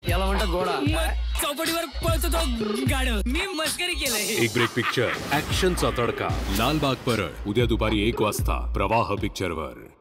याला म्हणतात घोडा. चौपटीवर पळतो तो गाढव. मी मस्करी केलंय. एक ब्रेक पिक्चर ऍक्शनचा तडका. लालबाग परळ उद्या दुपारी 1 वाजता प्रवाह पिक्चरवर.